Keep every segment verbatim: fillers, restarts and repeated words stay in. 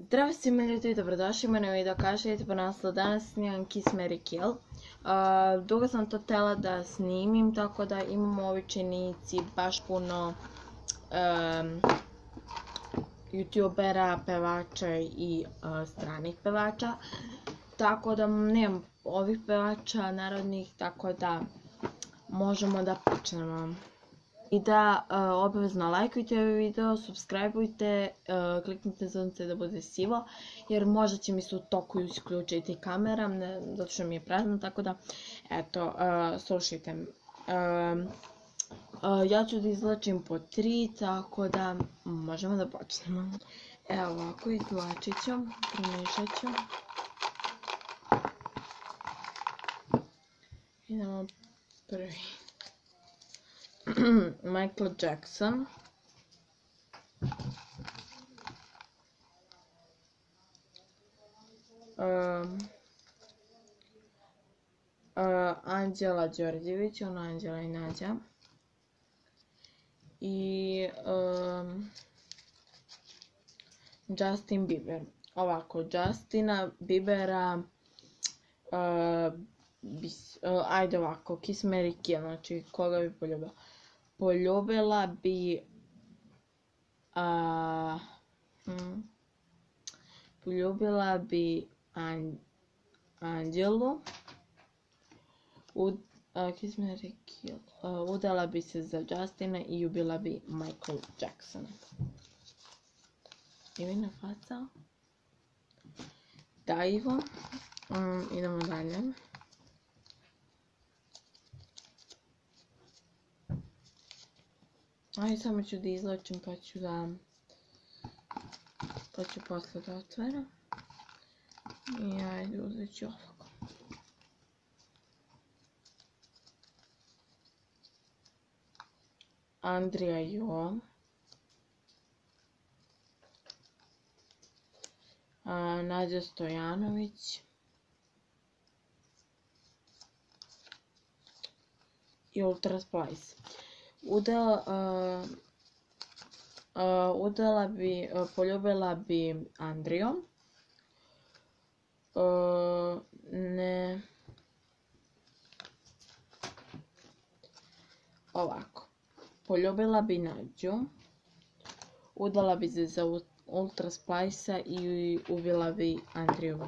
Zdravo svima ljudi, dobrodošli u moj video. Kao što vidite po naslovu, danas snimam Kiss Mary Kill. Uh, dugo sam to htjela da snimim, tako da imamo u ovoj činjenici baš puno um, youtubera, pevača i uh, stranih pevača. Tako da nemam ovih pevača narodnih, tako da možemo da počnemo. I da uh, obavezno lajkujte ovaj video, subscribeujte, uh, kliknite zvonce da bude sivo, jer možda će mi se u toku isključiti kamera, ne, zato što mi je prazno, tako da, eto, uh, slušajte. Uh, uh, ja ću da izlačim po tri, tako da možemo da počnemo. Evo ovako, izlačit ću, premešat ću. Idemo prvi. Michael Jackson. Um, uh, Anđela Đorđević, ono Anđela i Nađa. I um, Justin Bieber. Ovako, Justina Biebera uh, bis, uh, ajde ovako, Kiss Mary Kill, znači koga bi poljubila? Poljubila bi uh, hmm, poljubila bi An, Anđelu. Ud, uh, Kiss Mary Kill. Uh, udala bi se za Justina i ubila bi Michael Jacksona. Divina faca. Da, Ivo. Um, idemo dalje. Ajde, samo ću da izlačim pa ću da... pa ću posle da otvaram. I ajde, uzet ću ovako. Andrija Jo. A, Nađa Stojanović. I Ultra Splice. Udala, uh, uh, udala bi, uh, poljubila bi Andriju. Uh, ne. Ovako. Poljubila bi Nađu. Udala bi se za Ultra Splice-a i ubila bi Andriju.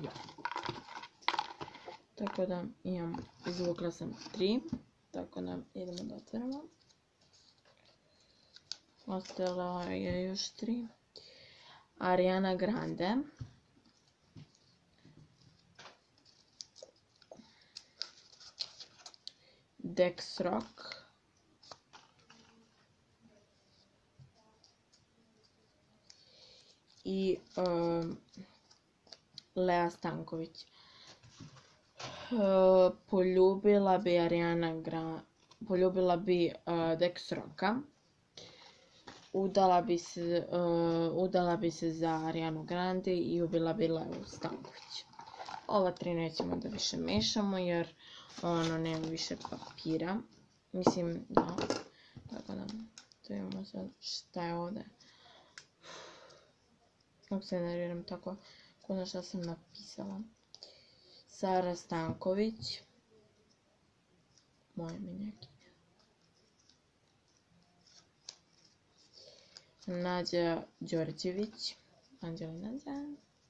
Tako da imam, izvukla sam tri. Tako da idemo da otvorimo. Ostalo je još tri. Ariana Grande. Dex Rock. I uh, Lea Stanković. Uh, poljubila bi Ariana Grande. Poljubila bi uh, Dex Rocka. Udala bi se, uh, udala bi se za Arianu Grande i ubila bi Leu Stanković. Ova tri nećemo da više mešamo jer ono nema više papira. Mislim da, tako da, to imamo sad šta je ovdje. Kako se nerviram tako, kod šta sam napisala. Sara Stanković. Moja minjakinja. Nađa Đorđević. Anđela i Nađa.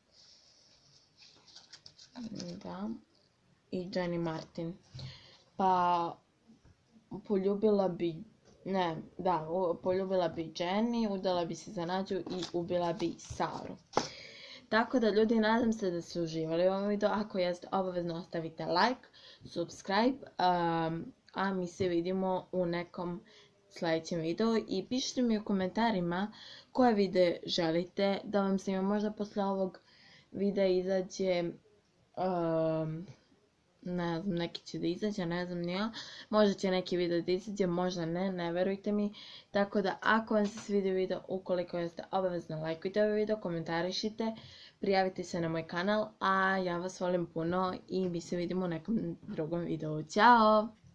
Da. I Jenny Martin. Pa poljubila bi, ne, da, poljubila bi Jenny, udala bi se za Nađu i ubila bi Saru. Tako da ljudi, nadam se da ste uživali u ovom videu. Ako jeste, obavezno ostavite like, subscribe, um, a mi se vidimo u nekom sljedećem videu i pišite mi u komentarima koje videe želite da vam snimam. Možda posle ovog videa izađe, um, ne znam, neki će da izađe, ne znam ni ja. Možda će neki video da izađe, možda ne, ne verujte mi. Tako da ako vam se svidio video, ukoliko jeste, obavezno lajkujte ovaj video, komentarišite, prijavite se na moj kanal, a ja vas volim puno i mi se vidimo u nekom drugom videu. Ćao!